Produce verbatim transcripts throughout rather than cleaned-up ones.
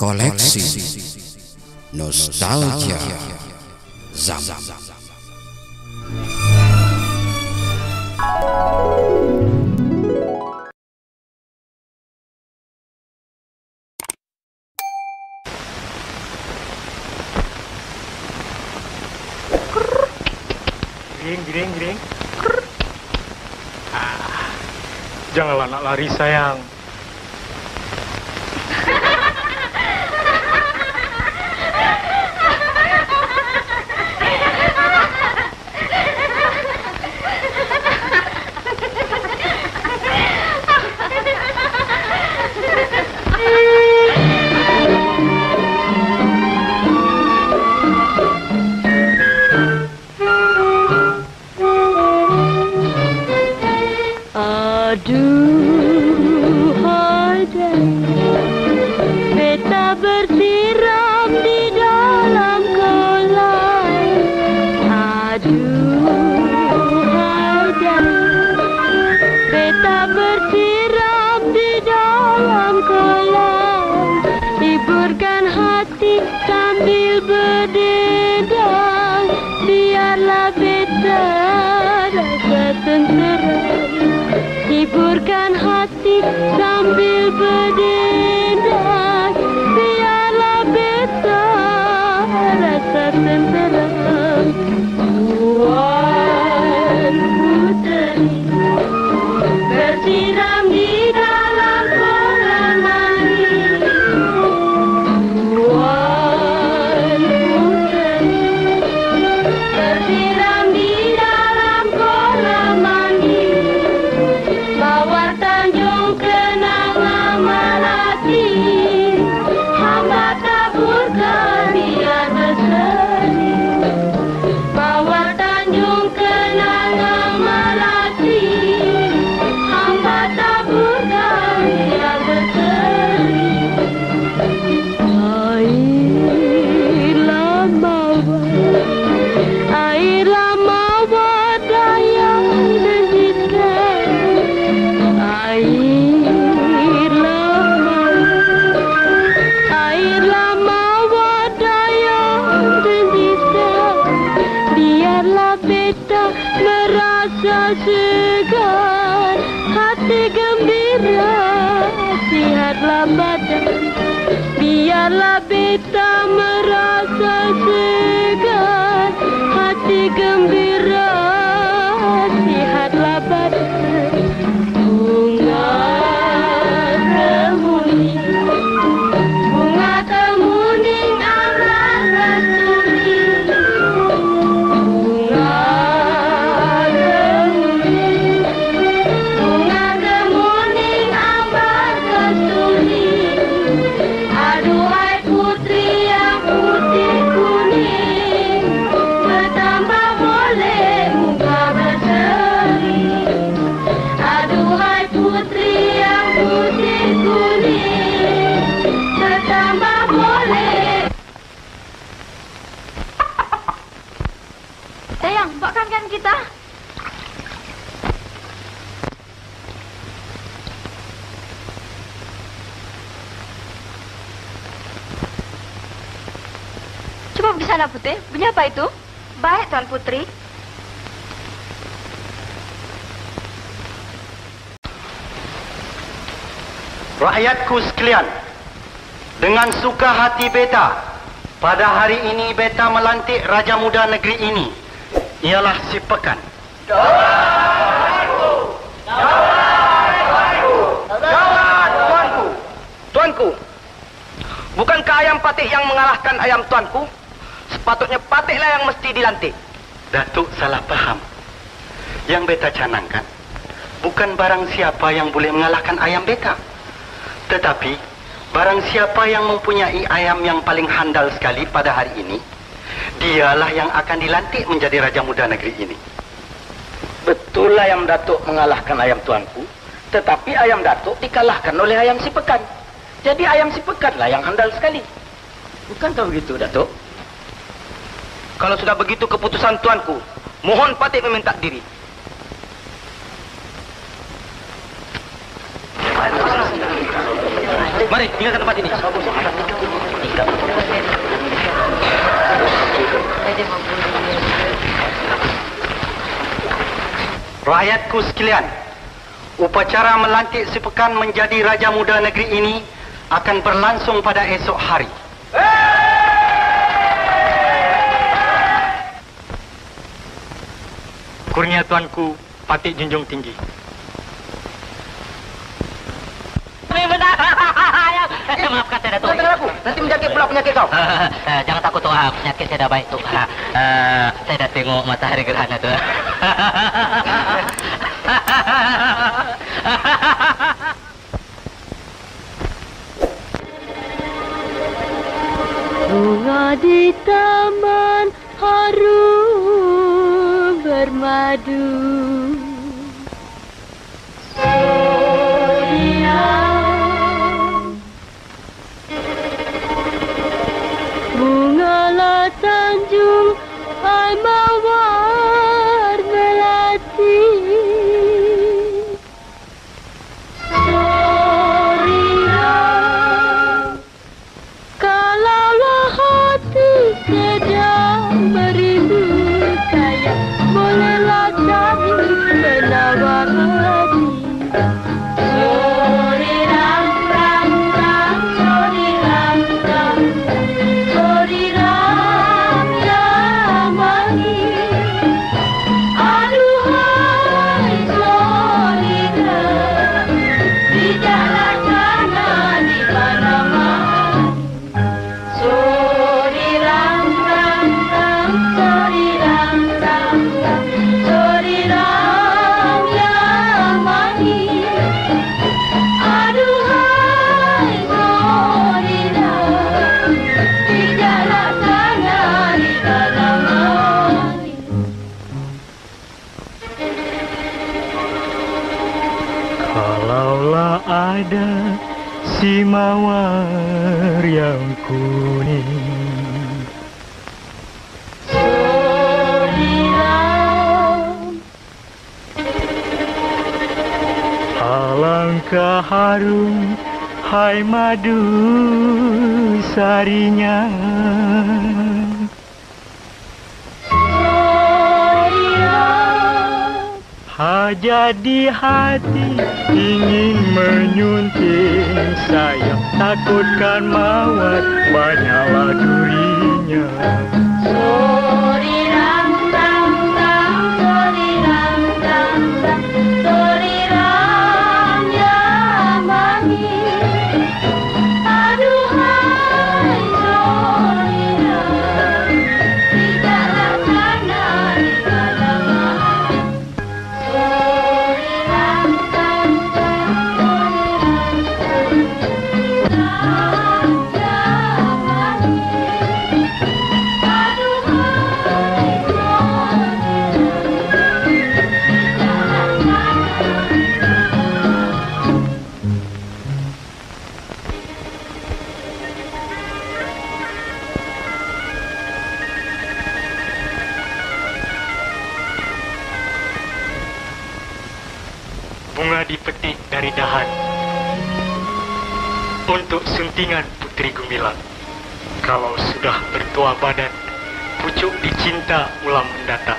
Koleksi Nostalgia Zam. Giring, giring, giring. Ah, janganlah nak lari sayang. Aduhai beta bersiram di dalam kolam. Aduhai beta bersiram di dalam kolam. Hiburkan hati sambil berdendang. Biarlah beta rasa tenteram. Hiburkan hati sambil berdendang. Biarlah beta rasa tenteram. Tuan puteri bersiram di dalam kolam mandi. Tuan puteri bersiram di dalam kolam mandi. Mawar Tanjung kenangan melati, hamba taburkan biar berseri. Mawar Tanjung kenangan melati, hamba taburkan biar berseri. Airlah mawar, airlah mawar dayang denditkan. Airlah mawar, airlah mawar dayang denditkan. Biarlah beta merasa segar, hati gembira, sihatlah badan. Biarlah beta merasa segar, hati gembira, sihatlah badan. Bunga temuning, bunga temuning amran kasturi. Bunga temuning, bunga temuning amran kasturi. Aduhai putri yang putih kuning, bertambah boleh muka berseri. Aduhai putri yang putih kuning, bertambah boleh. Sayang, buatkan kan kita. Coba pergi sana, Putih. Bunyi apa itu? Baik, Tuan Putri. Rakyatku sekalian, dengan suka hati beta, pada hari ini beta melantik Raja Muda negeri ini. Ialah si Pekan. Tuanku! Tuanku! Tuanku! Tuanku! Bukankah ayam patih yang mengalahkan ayam tuanku? Sepatutnya patihlah yang mesti dilantik. Datuk salah paham. Yang beta canangkan, bukan barang siapa yang boleh mengalahkan ayam beta. Tetapi, barang siapa yang mempunyai ayam yang paling handal sekali pada hari ini, dialah yang akan dilantik menjadi Raja Muda negeri ini. Betul ayam Datuk mengalahkan ayam tuanku, tetapi ayam Datuk dikalahkan oleh ayam si Pekan. Jadi ayam si Pekanlah yang handal sekali. Bukankah begitu, Datuk? Kalau sudah begitu keputusan tuanku, mohon patih meminta diri. Mari, tinggalkan tempat ini. Rakyatku sekalian, upacara melantik si Pekan menjadi Raja Muda negeri ini akan berlangsung pada esok hari. Kurnia tuanku, Patik junjung tinggi. Maafkan saya, Datuk. Dengar aku, nanti menjangkit pula penyakit kau. Jangan takut, Tok. Penyakit saya dah baik, Tok. Uh, saya dah tengok matahari gerhana, Tok. Bunga di taman harum bermadu. Bungalah Tanjung hai mawar melati. Soriram, kalaulah hati sedang merindu saya, bolehlah kami menawar hati. Soriram, ram, ram, soriram, ram, soriram yang manis. Aduhai soriram, tidaklah sana di mana-mana. Soriram, ram, ram, soriram, ram, ram, soriram yang manis. Aduhai soriram, tidaklah sana di mana-mana. Kalaulah ada si mawar yang kuning, Soriram, alangkah harum hai madu sarinya. soriram, Hajat di hati ingin menyunting saya, takutkan mawar banyaklah durinya. soriram, ram, ram, soriram, ram, ram, soriram yang manis. Aduhai soriram, tidaklah sana di mana-mana. Soriram, ram, ram, soriram, ram, yang manis. Aduhai Bunga dipetik dari dahan untuk suntingan Putri Gumilang. Kalau sudah bertua badan, pucuk dicinta ulang mendatang.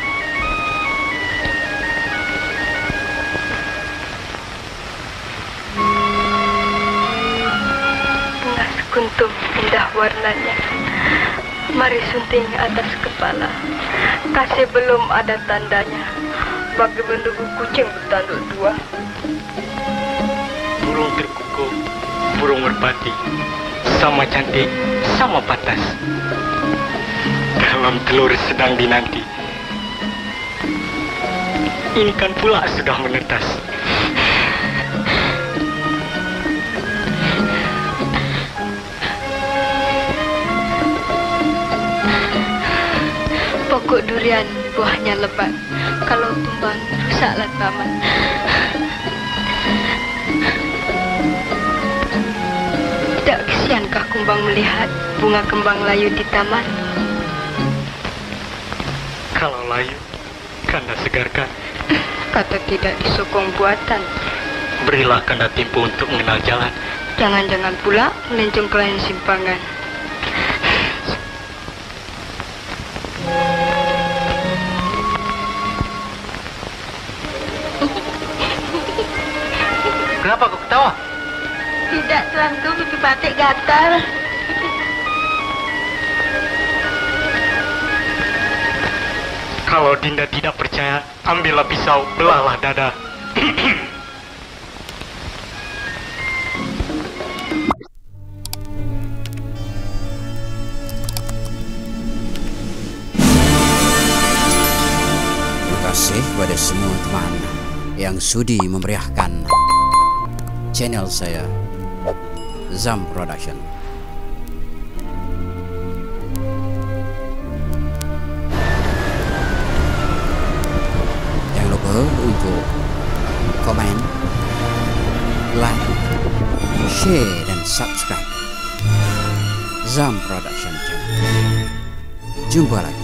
bunga sekuntum indah warnanya, mari sunting atas kepala. Kasih belum ada tandanya, bagi menunggu kucing bertanduk dua. Burung terkukuh, burung merpati, sama cantik, sama pantas. Dalam telur sedang dinanti, ini kan pula sudah menetas. Pokok durian buahnya lebat, kalau tumbang rusaklah taman. Tak kesiankah kumbang melihat bunga kembang layu di taman? Kalau layu, kanda segarkan. Kata tidak disokong buatan. Berilah kanda tempo untuk mengenal jalan. Jangan-jangan pula melencong ke lain simpangan. Kenapa kau ketawa? Tidak, tuanku, pipi batik gatal. Kalau Dinda tidak percaya, ambillah pisau, belahlah dada. Terima kasih kepada semua teman yang sudi memeriahkan channel saya, Zam Production. Jangan lupa untuk komen, like, share dan subscribe Zam Production channel. Jumpa lagi.